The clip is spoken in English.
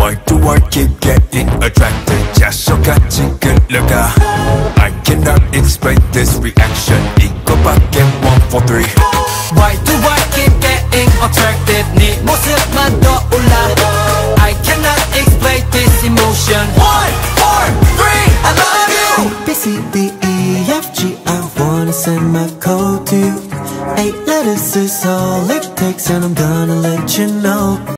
Why do I keep getting attracted? 자석같이 끌려가. I cannot explain this reaction. 이거밖에 1, 4, 3. Why do I keep getting attracted? 네 모습만 떠올라. I cannot explain this emotion. 1, 4, 3, I love you. A, B, C, D, E, F, G, I wanna send my code to you. 8 letters is all it takes, and I'm gonna let you know.